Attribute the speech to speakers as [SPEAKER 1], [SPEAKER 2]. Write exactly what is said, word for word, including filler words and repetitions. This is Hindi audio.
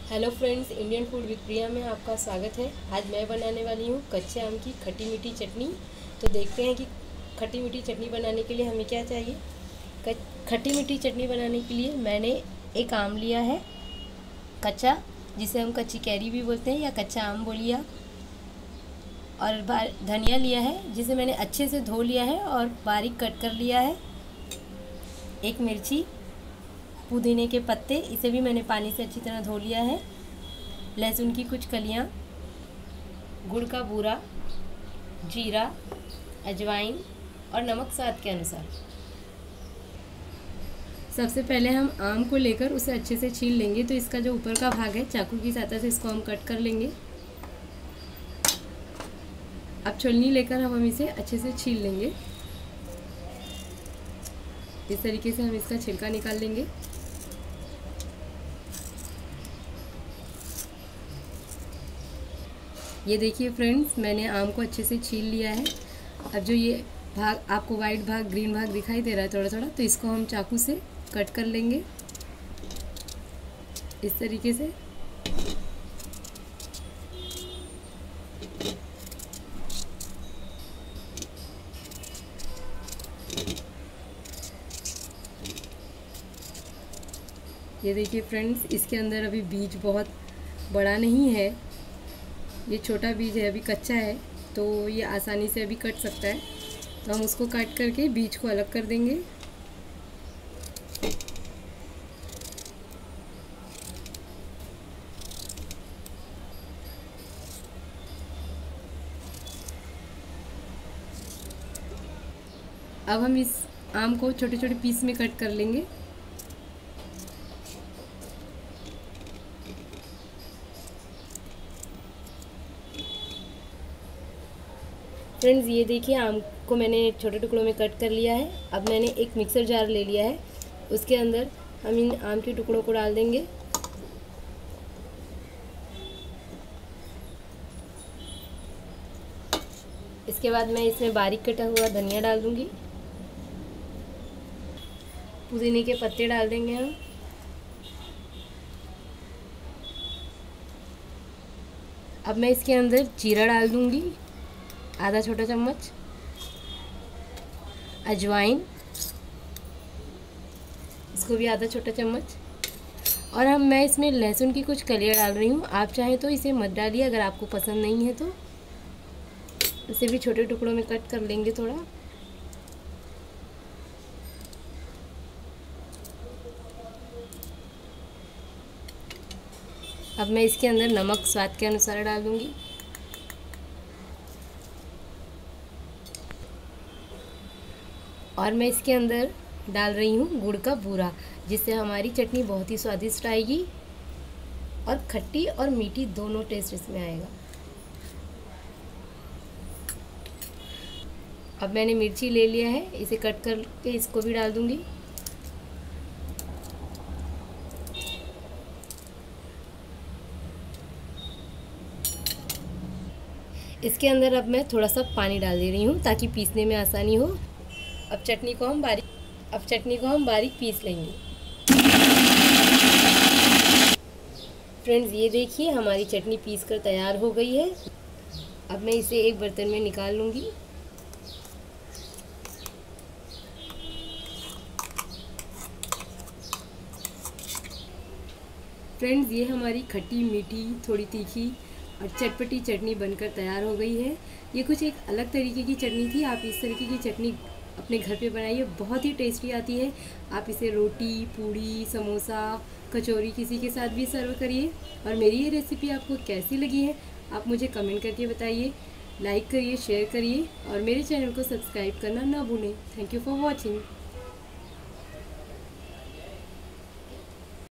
[SPEAKER 1] Hello friends, Indian food with Priya में आपका स्वागत है। आज मैं बनाने वाली हूँ कच्चे आम की खट्टी मीठी चटनी। तो देखते हैं कि खट्टी मीठी चटनी बनाने के लिए हमें क्या चाहिए। खट्टी मीठी चटनी बनाने के लिए मैंने एक आम लिया है कच्चा, जिसे हम कच्ची कैरी भी बोलते हैं या कच्चा आम बोलिए आप। और धनिया लिया है जिसे मैंने अच्छे से धो लिया है और बारीक कट कर लिया है। एक मिर्ची, पुदीने के पत्ते, इसे भी मैंने पानी से अच्छी तरह धो लिया है। लहसुन की कुछ कलियां, गुड़ का बूरा, जीरा, अजवाइन और नमक स्वाद के अनुसार। सबसे पहले हम आम को लेकर उसे अच्छे से छील लेंगे। तो इसका जो ऊपर का भाग है, चाकू की सहायता से इसको हम कट कर लेंगे। अब छलनी लेकर हम इसे अच्छे से छील लेंगे। इस तरीके से हम इसका छिलका निकाल लेंगे। ये देखिए फ्रेंड्स, मैंने आम को अच्छे से छील लिया है। अब जो ये भाग आपको वाइट भाग, ग्रीन भाग दिखाई दे रहा है थोड़ा थोड़ा, तो इसको हम चाकू से कट कर लेंगे इस तरीके से। ये देखिए फ्रेंड्स, इसके अंदर अभी बीज बहुत बड़ा नहीं है, ये छोटा बीज है, अभी कच्चा है, तो ये आसानी से अभी कट सकता है। तो हम उसको काट करके बीज को अलग कर देंगे। अब हम इस आम को छोटे छोटे पीस में कट कर लेंगे। फ्रेंड्स, ये देखिए, आम को मैंने छोटे टुकड़ों में कट कर लिया है। अब मैंने एक मिक्सर जार ले लिया है, उसके अंदर हम इन आम के टुकड़ों को डाल देंगे। इसके बाद मैं इसमें बारीक कटा हुआ धनिया डाल दूंगी, पुदीने के पत्ते डाल देंगे हम। अब मैं इसके अंदर जीरा डाल दूंगी, आधा छोटा चम्मच, अजवाइन, इसको भी आधा छोटा चम्मच। और हम मैं इसमें लहसुन की कुछ कलियां डाल रही हूँ। आप चाहें तो इसे मत डालिए, अगर आपको पसंद नहीं है तो इसे भी छोटे टुकड़ों में कट कर लेंगे थोड़ा। अब मैं इसके अंदर नमक स्वाद के अनुसार डाल दूंगी। और मैं इसके अंदर डाल रही हूँ गुड़ का बूरा, जिससे हमारी चटनी बहुत ही स्वादिष्ट आएगी और खट्टी और मीठी दोनों टेस्ट इसमें आएगा। अब मैंने मिर्ची ले लिया है, इसे कट करके इसको भी डाल दूंगी। इसके अंदर अब मैं थोड़ा सा पानी डाल दे रही हूँ ताकि पीसने में आसानी हो। अब चटनी को हम बारीक अब चटनी को हम बारीक पीस लेंगे। फ्रेंड्स, ये देखिए, हमारी चटनी पीस कर तैयार हो गई है। अब मैं इसे एक बर्तन में निकाल लूँगी। फ्रेंड्स, ये हमारी खट्टी मीठी, थोड़ी तीखी और चटपटी चटनी बनकर तैयार हो गई है। ये कुछ एक अलग तरीके की चटनी थी। आप इस तरीके की चटनी अपने घर पे बनाइए, बहुत ही टेस्टी आती है। आप इसे रोटी, पूड़ी, समोसा, कचौरी किसी के साथ भी सर्व करिए। और मेरी ये रेसिपी आपको कैसी लगी है, आप मुझे कमेंट करके बताइए। लाइक करिए, शेयर करिए और मेरे चैनल को सब्सक्राइब करना ना भूलें। Thank you for watching.